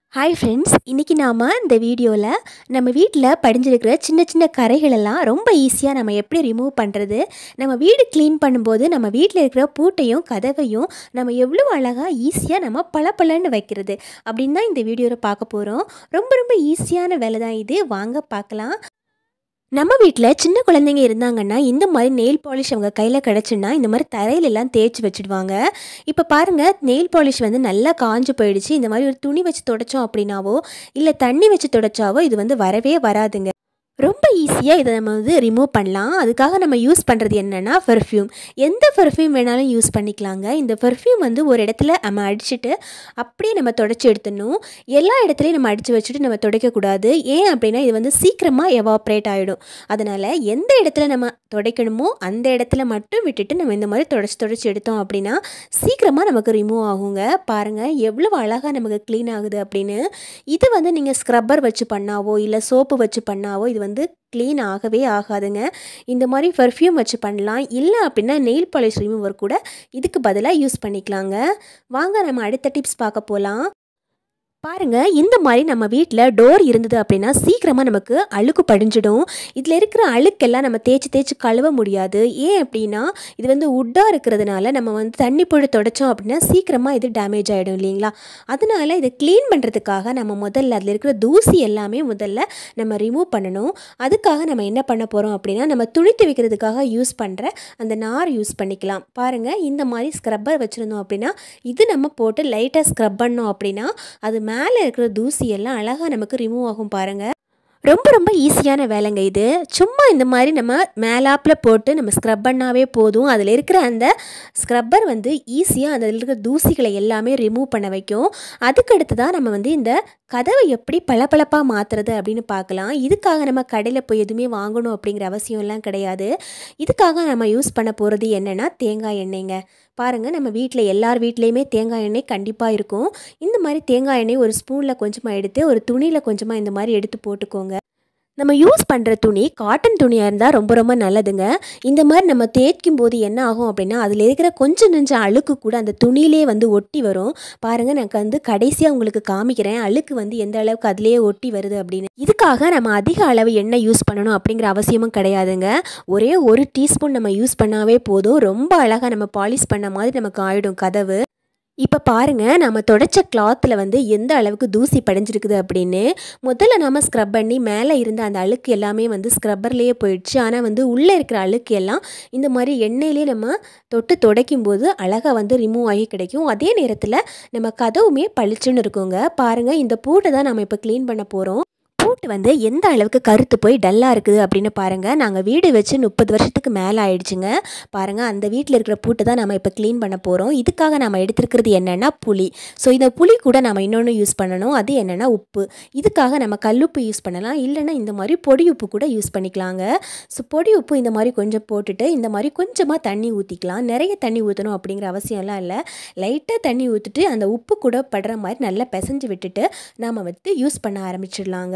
Hi friends, இன்றைக்கி நாம் இந்த வீடியோவில் நம்ம வீட்டில் படிஞ்சிருக்கிற சின்ன சின்ன கரைகளெல்லாம் ரொம்ப ஈஸியாக நம்ம எப்படி ரிமூவ் பண்ணுறது, நம்ம வீடு க்ளீன் பண்ணும்போது நம்ம வீட்டில் இருக்கிற பூட்டையும் கதவையும் நம்ம எவ்வளோ அழகாக ஈஸியாக நம்ம பளபளன்னு வைக்கிறது அப்படின்னு தான் இந்த வீடியோவில் பார்க்க போகிறோம். ரொம்ப ரொம்ப ஈஸியான வேலை தான் இது. வாங்க பார்க்கலாம். நம்ம வீட்டில் சின்ன குழந்தைங்க இருந்தாங்கன்னா இந்த மாதிரி நெயில் பாலிஷ் அவங்க கையில் கிடச்சுன்னா இந்த மாதிரி தரையிலெல்லாம் தேய்ச்சி வச்சுடுவாங்க. இப்போ பாருங்கள், நெயில் பாலிஷ் வந்து நல்லா காஞ்சு போயிடுச்சு. இந்த மாதிரி ஒரு துணி வச்சு துடைச்சோம் அப்படின்னாவோ இல்லை தண்ணி வச்சு துடைச்சாவோ இது வந்து வரவே வராதுங்க. ரொம்ப ஈஸியாக இதை நம்ம வந்து ரிமூவ் பண்ணலாம். அதுக்காக நம்ம யூஸ் பண்ணுறது என்னென்னா பெர்ஃப்யூம். எந்த பெர்ஃப்யூம் வேணாலும் யூஸ் பண்ணிக்கலாங்க. இந்த பெர்ஃப்யூம் வந்து ஒரு இடத்துல நம்ம அடிச்சுட்டு அப்படியே நம்ம துடைச்சி எடுத்துடணும். எல்லா இடத்துலையும் நம்ம அடித்து வச்சுட்டு நம்ம துடைக்கக்கூடாது. ஏன் அப்படின்னா இது வந்து சீக்கிரமாக எவாப்ரேட் ஆகிடும். அதனால் எந்த இடத்துல நம்ம துடைக்கணுமோ அந்த இடத்துல மட்டும் விட்டுட்டு நம்ம இந்த மாதிரி துடைச்சி எடுத்தோம் அப்படின்னா சீக்கிரமாக நமக்கு ரிமூவ் ஆகுங்க. பாருங்கள் எவ்வளோ அழகாக நமக்கு க்ளீன் ஆகுது அப்படின்னு. இது வந்து நீங்கள் ஸ்க்ரப்பர் வச்சு பண்ணாவோ இல்லை சோப்பு வச்சு பண்ணாவோ இது வந்து க்ளீன் ஆகவே ஆகாதுங்க. இந்த மாதிரி பெர்ஃப்யூம் வச்சு பண்ணலாம். இல்லை அப்படின்னா நெயில் பாலிஷ் ரிமூவர் கூட இதுக்கு பதிலாக யூஸ் பண்ணிக்கலாங்க. வாங்க நம்ம அடுத்த டிப்ஸ் பார்க்க போகலாம். பாருங்கள், இந்த மாதிரி நம்ம வீட்டில் டோர் இருந்தது அப்படின்னா சீக்கிரமாக நமக்கு அழுக்கு படிஞ்சிடும். இதில் இருக்கிற அழுக்கெல்லாம் நம்ம தேய்ச்சி கழுவ முடியாது. ஏன் அப்படின்னா இது வந்து உட்டாக இருக்கிறதுனால நம்ம வந்து தண்ணி போட்டு துடைச்சோம் அப்படின்னா சீக்கிரமாக இது டேமேஜ் ஆகிடும் இல்லைங்களா. அதனால் இதை க்ளீன் பண்ணுறதுக்காக நம்ம முதல்ல அதில் இருக்கிற தூசி எல்லாமே முதல்ல நம்ம ரிமூவ் பண்ணணும். அதுக்காக நம்ம என்ன பண்ண போகிறோம் அப்படின்னா நம்ம துணி துவைக்கிறதுக்காக யூஸ் பண்ணுற அந்த நார் யூஸ் பண்ணிக்கலாம். பாருங்கள், இந்த மாதிரி ஸ்க்ரப்பர் வச்சுருந்தோம் அப்படின்னா இது நம்ம போட்டு லைட்டாக ஸ்க்ரப் பண்ணோம் அப்படின்னா அது மேலே இருக்கிற தூசி எல்லாம் அழகாக நமக்கு ரிமூவ் ஆகும். பாருங்கள், ரொம்ப ரொம்ப ஈஸியான வேலைங்க இது. சும்மா இந்த மாதிரி நம்ம மேலாப்பில் போட்டு நம்ம ஸ்க்ரப் பண்ணாவே போதும். அதில் இருக்கிற அந்த ஸ்க்ரப்பர் வந்து ஈஸியாக அதில் இருக்கிற தூசிகளை எல்லாமே ரிமூவ் பண்ண வைக்கும். அதுக்கடுத்து தான் நம்ம வந்து இந்த கதவை எப்படி பளபளப்பாக மாற்றுறது அப்படின்னு பார்க்கலாம். இதுக்காக நம்ம கடையில் போய் எதுவுமே வாங்கணும் அப்படிங்கிற அவசியம்லாம் கிடையாது. இதுக்காக நம்ம யூஸ் பண்ண போகிறது என்னென்னா தேங்காய் எண்ணெய்ங்க. பாருங்கள், நம்ம வீட்டில் எல்லார் வீட்லேயுமே தேங்காய் எண்ணெய் கண்டிப்பாக இருக்கும். இந்த மாதிரி தேங்காய் எண்ணெய் ஒரு ஸ்பூனில் கொஞ்சமாக எடுத்து ஒரு துணியில் கொஞ்சமாக இந்த மாதிரி எடுத்து போட்டுக்கோங்க. நம்ம யூஸ் பண்ணுற துணி காட்டன் துணியாக இருந்தால் ரொம்ப ரொம்ப நல்லதுங்க. இந்த மாதிரி நம்ம தேய்க்கும் போது என்ன ஆகும் அப்படின்னா அதில் இருக்கிற கொஞ்சம் நெஞ்சம் அழுக்கு கூட அந்த துணியிலே வந்து ஒட்டி வரும். பாருங்கள், நான் வந்து கடைசியாக உங்களுக்கு காமிக்கிறேன் அழுக்கு வந்து எந்த அளவுக்கு அதிலேயே ஒட்டி வருது அப்படின்னு. இதுக்காக நம்ம அதிக அளவு எண்ணெய் யூஸ் பண்ணணும் அப்படிங்கிற அவசியமும் கிடையாதுங்க. ஒரே ஒரு டீஸ்பூன் நம்ம யூஸ் பண்ணாவே போதும். ரொம்ப அழகாக நம்ம பாலிஷ் பண்ண மாதிரி நமக்கு ஆகிடும் கதவு. இப்போ பாருங்கள், நம்ம துடைச்ச கிளாத்தில் வந்து எந்த அளவுக்கு தூசி படிஞ்சிருக்குது அப்படின்னு. முதல்ல நம்ம ஸ்க்ரப் பண்ணி மேலே இருந்த அந்த அழுக்கு எல்லாமே வந்து ஸ்க்ரப்பர்லேயே போயிடுச்சு. ஆனால் வந்து உள்ளே இருக்கிற அழுக்கு எல்லாம் இந்த மாதிரி எண்ணெயிலே நம்ம தொட்டு துடைக்கும் போது அழகாக வந்து ரிமூவ் ஆகி கிடைக்கும். அதே நேரத்தில் நம்ம கதவுமே பளிச்சுன்னு இருக்குங்க. பாருங்கள், இந்த பூட்டை தான் நம்ம இப்போ க்ளீன் பண்ண போகிறோம். பூட்டு வந்து எந்த அளவுக்கு கருத்து போய் டல்லாக இருக்குது அப்படின்னு பாருங்கள். நாங்கள் வீடு வச்சு 30 வருஷத்துக்கு மேலே ஆயிடுச்சுங்க. பாருங்கள், அந்த வீட்டில் இருக்கிற பூட்டை தான் நம்ம இப்போ க்ளீன் பண்ண போகிறோம். இதுக்காக நம்ம எடுத்துருக்கிறது என்னென்னா புளி. ஸோ இந்த புளி கூட நம்ம இன்னொன்று யூஸ் பண்ணணும். அது என்னென்னா உப்பு. இதுக்காக நம்ம கல்லுப்பு யூஸ் பண்ணலாம். இல்லைன்னா இந்த மாதிரி பொடி உப்பு கூட யூஸ் பண்ணிக்கலாங்க. ஸோ பொடி உப்பு இந்த மாதிரி கொஞ்சம் போட்டுட்டு இந்த மாதிரி கொஞ்சமாக தண்ணி ஊற்றிக்கலாம். நிறைய தண்ணி ஊற்றணும் அப்படிங்கிற அவசியம்லாம் இல்லை. லைட்டாக தண்ணி ஊற்றிட்டு அந்த உப்பு கூட படுற மாதிரி நல்லா பிசைஞ்சு விட்டுட்டு நம்ம வந்து யூஸ் பண்ண ஆரம்பிச்சிடலாங்க.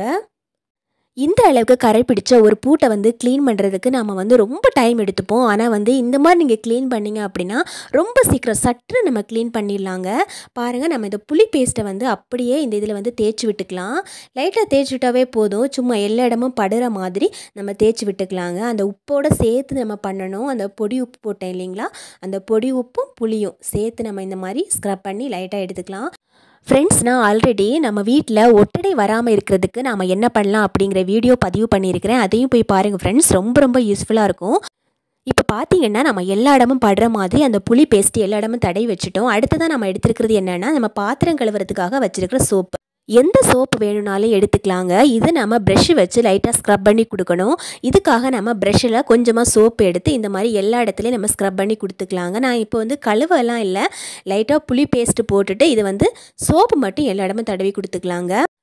இந்த அளவுக்கு கரை பிடிச்ச ஒரு பூட்டை வந்து க்ளீன் பண்ணுறதுக்கு நம்ம வந்து ரொம்ப டைம் எடுத்துப்போம். ஆனால் வந்து இந்த மாதிரி நீங்கள் க்ளீன் பண்ணிங்க அப்படின்னா ரொம்ப சீக்கிரம் சட்டுன்னு நம்ம க்ளீன் பண்ணிடலாங்க. பாருங்கள், நம்ம இந்த புளி பேஸ்ட்டை வந்து அப்படியே இந்த இதில் வந்து தேய்ச்சி விட்டுக்கலாம். லைட்டாக தேய்ச்சி விட்டாவே போதும். சும்மா எல்லா இடமும் படுற மாதிரி நம்ம தேய்ச்சி விட்டுக்கலாங்க. அந்த உப்போடு சேர்த்து நம்ம பண்ணணும். அந்த பொடி உப்பு போட்டேன் இல்லைங்களா, அந்த பொடி உப்பும் புளியும் சேர்த்து நம்ம இந்த மாதிரி ஸ்க்ரப் பண்ணி லைட்டாக எடுத்துக்கலாம். ஃப்ரெண்ட்ஸ், நான் ஆல்ரெடி நம்ம வீட்டில் ஒட்டடை வராமல் இருக்கிறதுக்கு நாம் என்ன பண்ணலாம் அப்படிங்கிற வீடியோ பதிவு பண்ணியிருக்கிறேன். அதையும் போய் பாருங்கள் ஃப்ரெண்ட்ஸ், ரொம்ப ரொம்ப யூஸ்ஃபுல்லாக இருக்கும். இப்போ பார்த்தீங்கன்னா நம்ம எல்லா இடமும் படுற மாதிரி அந்த புளி பேஸ்ட்டு எல்லா இடமும் தடவி வச்சுட்டோம். அடுத்ததான் நம்ம எடுத்துருக்கிறது என்னென்னா நம்ம பாத்திரம் கழுவுறதுக்காக வச்சுருக்கிற சோப்பு. எந்த சோப்பு வேணும்னாலும் எடுத்துக்கலாங்க. இது நம்ம ப்ரெஷ்ஷு வச்சு லைட்டாக ஸ்க்ரப் பண்ணி கொடுக்கணும். இதுக்காக நம்ம ப்ரெஷ்ஷில் கொஞ்சமாக சோப்பு எடுத்து இந்த மாதிரி எல்லா இடத்துலையும் நம்ம ஸ்க்ரப் பண்ணி கொடுத்துக்கலாங்க. நான் இப்போ வந்து கழுவெல்லாம் இல்லை, லைட்டாக புளி பேஸ்ட்டு போட்டுட்டு இது வந்து சோப்பு மட்டும் எல்லா இடமும் தடவி கொடுத்துக்கலாங்க.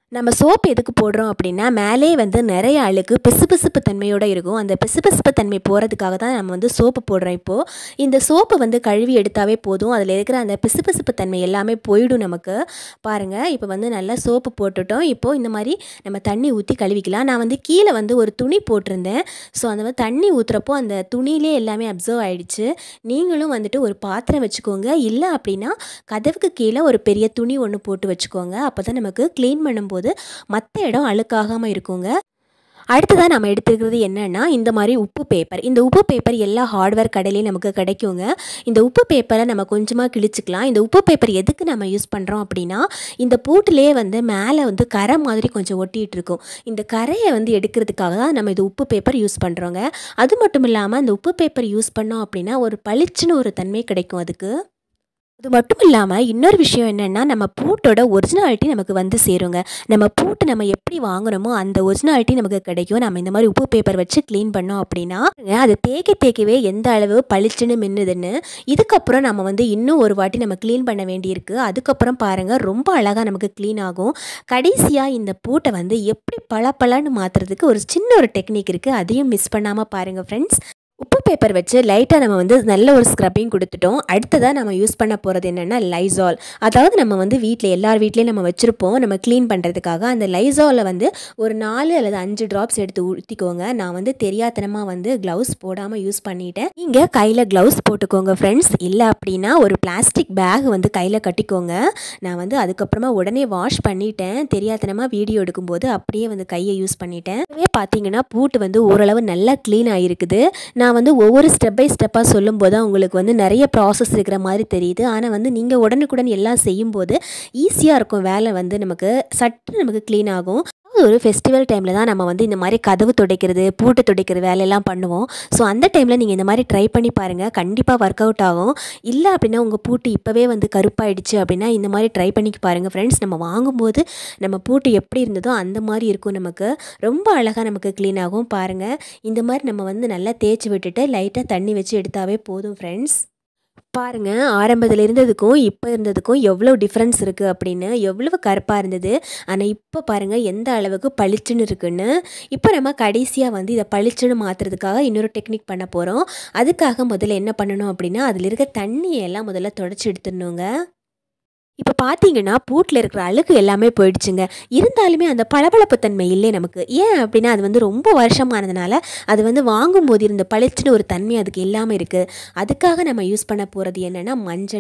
நம்ம சோப்பு எதுக்கு போடுறோம் அப்படின்னா, மேலே வந்து நிறைய அழுக்கு பிசுபிசுப்பு தன்மையோடு இருக்கும். அந்த பிசுபிசுப்பு தன்மை போகிறதுக்காக தான் நம்ம வந்து சோப்பு போடுறோம். இப்போது இந்த சோப்பை வந்து கழுவி எடுத்தாவே போதும். அதில் இருக்கிற அந்த பிசுபிசுப்பு தன்மை எல்லாமே போயிடும் நமக்கு. பாருங்கள், இப்போ வந்து நல்லா சோப்பு போட்டுட்டோம். இப்போது இந்த மாதிரி நம்ம தண்ணி ஊற்றி கழுவிக்கலாம். நான் வந்து கீழே வந்து ஒரு துணி போட்டிருந்தேன். ஸோ அந்த மாதிரி தண்ணி ஊற்றுறப்போ அந்த துணியிலே எல்லாமே அப்சர்வ் ஆகிடுச்சு. நீங்களும் வந்துட்டு ஒரு பாத்திரம் வச்சுக்கோங்க. இல்லை அப்படின்னா கதவுக்கு கீழே ஒரு பெரிய துணி ஒன்று போட்டு வச்சுக்கோங்க. அப்போ தான் நமக்கு க்ளீன் பண்ணும்போது மற்ற இடம் அழுக்காகாமல் இருக்குங்க. அடுத்ததாக நம்ம எடுத்துக்கிறது என்னென்னா, இந்த மாதிரி உப்பு பேப்பர். இந்த உப்பு பேப்பர் எல்லா ஹார்ட்வேர் கடையிலையும் நமக்கு கிடைக்குங்க. இந்த உப்பு பேப்பரை நம்ம கொஞ்சமாக கிழிச்சிக்கலாம். இந்த உப்பு பேப்பர் எதுக்கு நம்ம யூஸ் பண்ணுறோம் அப்படின்னா, இந்த பூட்டிலே வந்து மேலே வந்து கரை மாதிரி கொஞ்சம் ஒட்டிகிட்டு இருக்கும். இந்த கரையை வந்து எடுக்கிறதுக்காக தான் நம்ம இது உப்பு பேப்பர் யூஸ் பண்ணுறோங்க. அது மட்டும் இல்லாமல் இந்த உப்பு பேப்பர் யூஸ் பண்ணோம் அப்படின்னா ஒரு பளிச்சுன்னு ஒரு தன்மை கிடைக்கும் அதுக்கு. அது மட்டும் இல்லாமல் இன்னொரு விஷயம் என்னென்னா, நம்ம பூட்டோட ஒரிஜினாலிட்டி நமக்கு வந்து சேருங்க. நம்ம பூட்டு நம்ம எப்படி வாங்குகிறோமோ அந்த ஒரிஜினாலிட்டி நமக்கு கிடைக்கும். நம்ம இந்த மாதிரி உப்பு பேப்பர் வச்சு க்ளீன் பண்ணோம் அப்படின்னா அது தேய்க்கவே எந்த அளவு பளிச்சுன்னு மின்னுதுன்னு. இதுக்கப்புறம் நம்ம வந்து இன்னும் ஒரு வாட்டி நம்ம க்ளீன் பண்ண வேண்டியிருக்கு. அதுக்கப்புறம் பாருங்கள், ரொம்ப அழகாக நமக்கு க்ளீன் ஆகும். கடைசியாக இந்த பூட்டை வந்து எப்படி பளபளன்னு மாற்றுறதுக்கு ஒரு சின்ன ஒரு டெக்னிக் இருக்குது. அதையும் மிஸ் பண்ணாமல் பாருங்கள் ஃப்ரெண்ட்ஸ். உப்பு பேப்பர் வச்சு லைட்டாக நம்ம வந்து நல்ல ஒரு ஸ்க்ரப்பிங் கொடுத்துட்டோம். அடுத்ததாக நம்ம யூஸ் பண்ண போகிறது என்னென்னா லைசால். அதாவது நம்ம வந்து வீட்டில் எல்லார் வீட்லேயும் நம்ம வச்சுருப்போம் நம்ம க்ளீன் பண்ணுறதுக்காக. அந்த லைசாலை வந்து ஒரு 4 அல்லது 5 ட்ராப்ஸ் எடுத்து ஊற்றிக்கோங்க. நான் வந்து தெரியாதனமாக வந்து க்ளவுஸ் போடாமல் யூஸ் பண்ணிட்டேன். நீங்கள் கையில் க்ளவுஸ் போட்டுக்கோங்க ஃப்ரெண்ட்ஸ். இல்லை அப்படின்னா ஒரு பிளாஸ்டிக் பேக் வந்து கையில் கட்டிக்கோங்க. நான் வந்து அதுக்கப்புறமா உடனே வாஷ் பண்ணிட்டேன். தெரியாதனமாக வீடியோ எடுக்கும்போது அப்படியே வந்து கையை யூஸ் பண்ணிட்டேன். பார்த்தீங்கன்னா பூட்டு வந்து ஓரளவு நல்லா க்ளீன் ஆகிருக்குது. நான் வந்து ஒவ்வொரு ஸ்டெப் பை ஸ்டெப்பாக சொல்லும்போது தான் உங்களுக்கு வந்து நிறைய ப்ராசஸ் இருக்கிற மாதிரி தெரியுது. ஆனால் வந்து நீங்கள் உடனுக்குடன் எல்லாம் செய்யும்போது ஈஸியாக இருக்கும். வேலை வந்து நமக்கு சட்டு நமக்கு க்ளீன் ஆகும். ஒரு ஃபெஸ்டிவல் டைமில் தான் நம்ம வந்து இந்த மாதிரி கதவு துடைக்கிறது, பூட்டு துடைக்கிற வேலையெல்லாம் பண்ணுவோம். ஸோ அந்த டைமில் நீங்கள் இந்த மாதிரி ட்ரை பண்ணி பாருங்கள். கண்டிப்பாக ஒர்க் அவுட் ஆகும். இல்லை அப்படின்னா உங்கள் பூட்டு இப்போவே வந்து கருப்பாயிடுச்சு அப்படின்னா இந்த மாதிரி ட்ரை பண்ணி பாருங்கள் ஃப்ரெண்ட்ஸ். நம்ம வாங்கும்போது நம்ம பூட்டு எப்படி இருந்ததோ அந்த மாதிரி இருக்கும். நமக்கு ரொம்ப அழகாக நமக்கு க்ளீன் ஆகும். பாருங்கள், இந்த மாதிரி நம்ம வந்து நல்லா தேய்ச்சி விட்டுட்டு லைட்டாக தண்ணி வச்சு எடுத்தாவே போதும் ஃப்ரெண்ட்ஸ். பாருங்கள், ஆரம்பத்தில் இருந்ததுக்கும் இப்போ இருந்ததுக்கும் எவ்வளோ டிஃப்ரென்ஸ் இருக்குது அப்படின்னு. எவ்வளவு கருப்பாக இருந்தது, ஆனால் இப்போ பாருங்கள் எந்த அளவுக்கு பளிச்சுன்னு இருக்குன்னு. இப்போ நம்ம கடைசியாக வந்து இதை பளிச்சுன்னு மாற்றுறதுக்காக இன்னொரு டெக்னிக் பண்ண போகிறோம். அதுக்காக முதல்ல என்ன பண்ணணும் அப்படின்னா, அதில் இருக்க தண்ணியெல்லாம் முதல்ல தொடச்சி எடுத்துடணுங்க. இப்போ பார்த்தீங்கன்னா பூட்டில் இருக்கிற அழுக்கு எல்லாமே போயிடுச்சுங்க. இருந்தாலுமே அந்த பளபளப்பு தன்மை இல்லை நமக்கு. ஏன் அப்படின்னா அது வந்து ரொம்ப வருஷமானதுனால அது வந்து வாங்கும்போது இருந்த பளிச்சுன்னு ஒரு தன்மை அதுக்கு இல்லாமல் இருக்குது. அதுக்காக நம்ம யூஸ் பண்ண போகிறது என்னென்னா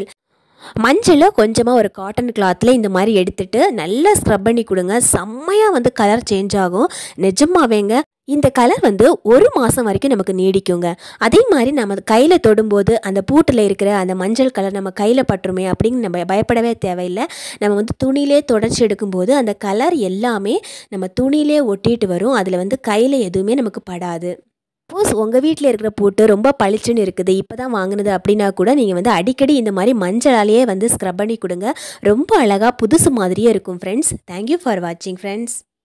மஞ்சளை கொஞ்சமாக ஒரு காட்டன் கிளாத்தில் இந்த மாதிரி எடுத்துகிட்டு நல்லா ஸ்க்ரப் பண்ணி கொடுங்க. செம்மையாக வந்து கலர் சேஞ்ச் ஆகும். நிஜமாவேங்க இந்த கலர் வந்து 1 மாதம் வரைக்கும் நமக்கு நீடிக்குங்க. அதே மாதிரி நம்ம கையில் தொடும்போது அந்த பூட்டில் இருக்கிற அந்த மஞ்சள் கலர் நம்ம கையில் பட்டுருமே அப்படின்னு நம்ம பயப்படவே தேவையில்லை. நம்ம வந்து துணியிலே தொடச்சி எடுக்கும்போது அந்த கலர் எல்லாமே நம்ம துணியிலே ஒட்டிட்டு வரும். அதில் வந்து கையில் எதுவுமே நமக்கு படாது. சப்போஸ் உங்கள் வீட்டில் இருக்கிற பூட்டு ரொம்ப பளிச்சுன்னு இருக்குது, இப்போ தான் வாங்கினது அப்படின்னா கூட நீங்கள் வந்து அடிக்கடி இந்த மாதிரி மஞ்சளாலேயே வந்து ஸ்க்ரப் பண்ணி கொடுங்க. ரொம்ப அழகாக புதுசு மாதிரியே இருக்கும் ஃப்ரெண்ட்ஸ். தேங்க்யூ ஃபார் வாட்சிங் ஃப்ரெண்ட்ஸ்.